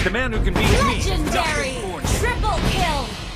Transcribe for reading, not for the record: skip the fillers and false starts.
The man who can beat me is Legendary! nothing more than Triple kill!